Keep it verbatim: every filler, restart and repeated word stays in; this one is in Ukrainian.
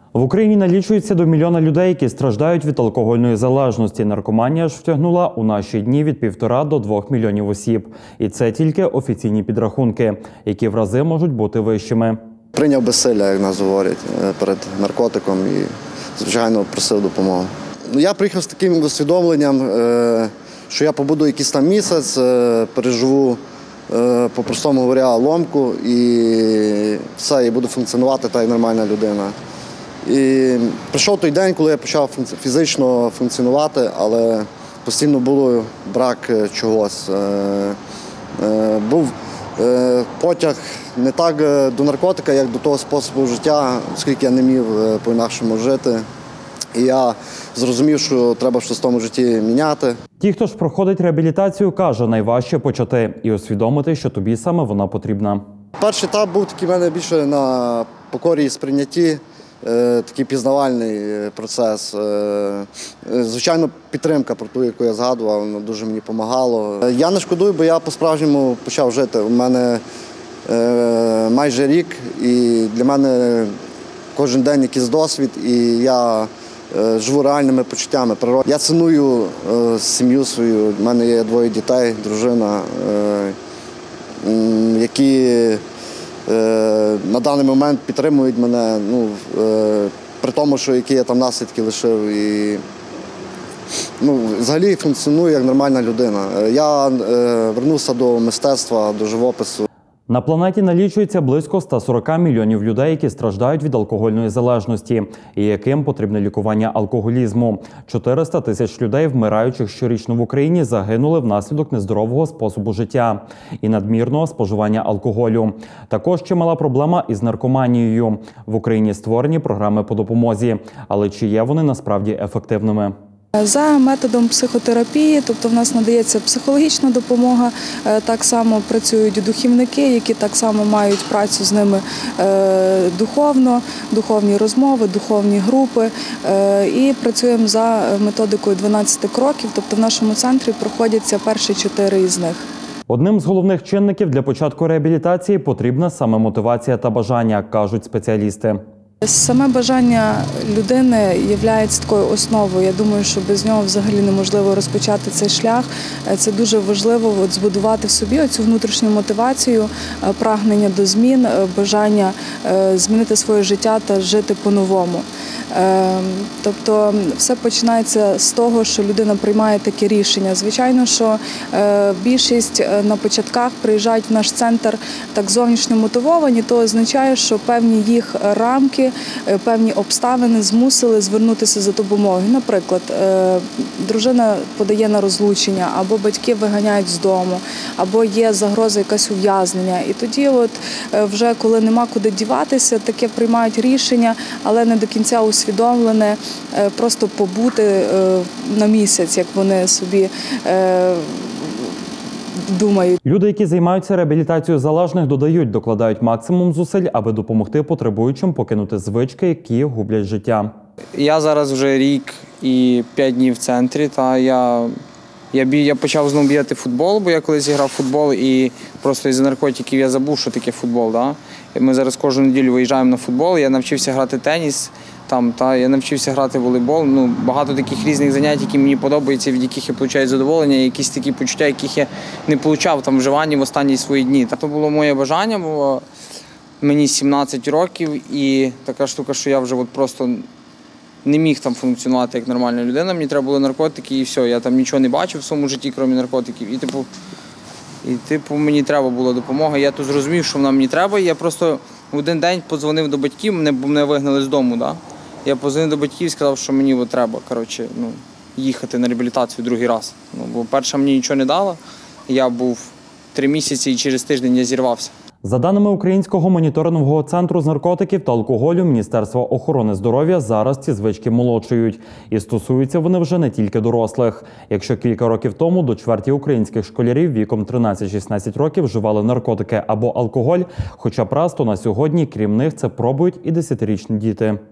В Україні налічується до мільйона людей, які страждають від алкогольної залежності. Наркоманія ж втягнула у наші дні від півтора до двох мільйонів осіб. І це тільки офіційні підрахунки, які в рази можуть бути вищими. Прийняв безсилля, як нас говорять, перед наркотиком і, звичайно, просив допомоги. Я приїхав з таким усвідомленням, що я побуду якийсь там місяць, переживу, по-простому говоря, ломку і все, і буду функціонувати так, як нормальна людина. І прийшов той день, коли я почав фізично функціонувати, але постійно був брак чогось. Був потяг не так до наркотика, як до того способу життя, оскільки я не міг по-інакшому жити. І я зрозумів, що треба щось в тому житті міняти. Ті, хто ж проходить реабілітацію, каже, найважче почати і усвідомити, що тобі саме вона потрібна. Перший етап був такий в мене більше на покорі і сприйнятті, такий пізнавальний процес. Звичайно, підтримка, про ту, яку я згадував, вона дуже мені допомагала. Я не шкодую, бо я по-справжньому почав жити. У мене майже рік, і для мене кожен день якийсь досвід, і я живу реальними почуттями. Я ціную сім'ю свою, в мене є двоє дітей, дружина, які на даний момент підтримують мене, ну, при тому, що які я там наслідки лишив. І, ну, взагалі функціоную як нормальна людина. Я вернувся до мистецтва, до живопису. На планеті налічується близько ста сорока мільйонів людей, які страждають від алкогольної залежності і яким потрібне лікування алкоголізму. чотириста тисяч людей, вмираючих щорічно в Україні, загинули внаслідок нездорового способу життя і надмірного споживання алкоголю. Також чимала проблема із наркоманією. В Україні створені програми по допомозі, але чи є вони насправді ефективними? За методом психотерапії, тобто в нас надається психологічна допомога, так само працюють духівники, які так само мають працю з ними духовно, духовні розмови, духовні групи. І працюємо за методикою дванадцяти кроків, тобто в нашому центрі проходяться перші чотири із них. Одним з головних чинників для початку реабілітації потрібна саме мотивація та бажання, кажуть спеціалісти. Саме бажання людини є такою основою. Я думаю, що без нього взагалі неможливо розпочати цей шлях. Це дуже важливо от, збудувати в собі цю внутрішню мотивацію, прагнення до змін, бажання змінити своє життя та жити по-новому. Тобто все починається з того, що людина приймає таке рішення. Звичайно, що більшість на початках приїжджають в наш центр так зовнішньо мотивовані, то означає, що певні їх рамки, певні обставини змусили звернутися за допомогою. Наприклад, дружина подає на розлучення, або батьки виганяють з дому, або є загроза якась ув'язнення. І тоді, от, вже коли нема куди діватися, таке приймають рішення, але не до кінця усвідомлене, просто побути на місяць, як вони собі думають. Люди, які займаються реабілітацією залежних, додають, докладають максимум зусиль, аби допомогти потребуючим покинути звички, які гублять життя. Я зараз вже рік і п'ять днів в центрі, та я, я, бі, я почав знову бігати в футбол, бо я колись грав в футбол і просто із-за наркотиків я забув, що таке футбол. Да? Ми зараз кожну неділю виїжджаємо на футбол, я навчився грати теніс, там, та, я навчився грати в волейбол. Ну, багато таких різних занять, які мені подобаються, від яких я отримую задоволення, якісь такі почуття, яких я не отримав там вживанні в останні свої дні. Це було моє бажання, бо мені сімнадцять років і така штука, що я вже от просто не міг там функціонувати як нормальна людина. Мені треба були наркотики і все. Я там нічого не бачив в своєму житті, крім наркотиків. І типу, і, типу, мені треба була допомога. Я тут зрозумів, що вона мені треба. І я просто в один день подзвонив до батьків, мене, мене вигнали з дому. Да? Я подзвонив до батьків і сказав, що мені от треба коротше, ну, їхати на реабілітацію другий раз. Ну, бо перша мені нічого не дала. Я був три місяці і через тиждень я зірвався. За даними Українського моніторингового центру з наркотиків та алкоголю Міністерства охорони здоров'я, зараз ці звички молодшають. І стосуються вони вже не тільки дорослих. Якщо кілька років тому до чверті українських школярів віком тринадцять-шістнадцять років вживали наркотики або алкоголь, хоча часто на сьогодні, крім них, це пробують і десятирічні діти.